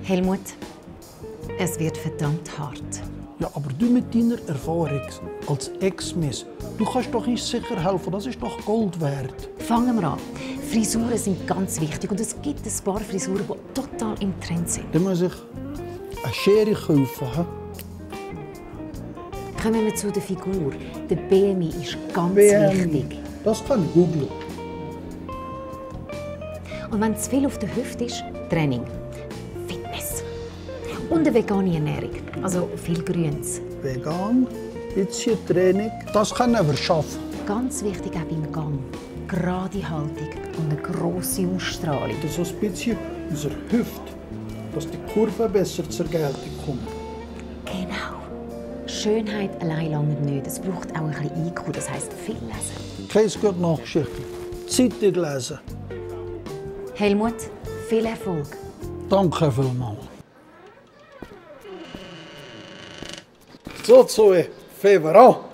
Helmut, es wird verdammt hart. Ja, aber du mit deiner Erfahrung als Ex-Miss, du kannst doch uns sicher helfen, das ist doch Gold wert. Fangen wir an. Frisuren sind ganz wichtig und es gibt ein paar Frisuren, die total im Trend sind. Dann muss ich eine Schere kaufen. Kommen wir zu der Figur. Der BMI ist ganz wichtig. Das kann ich googlen. Und wenn zu viel auf der Hüfte ist, Training, Fitness und eine vegane Ernährung, also viel Grüns. Vegan, bisschen Training, das kann ich schaffen. Ganz wichtig auch beim Gang. Gerade Haltung und eine grosse Ausstrahlung. Das ist ein bisschen unsere Hüfte, dass die Kurve besser zur Geltung kommt. Genau. Schönheit allein lange nicht. Es braucht auch ein bisschen IQ, das heisst viel lesen. Keins gute Nachgeschichte. Zeitung lesen. Helmut, viel Erfolg. Danke vielmals. So, Zoe, fangen wir an.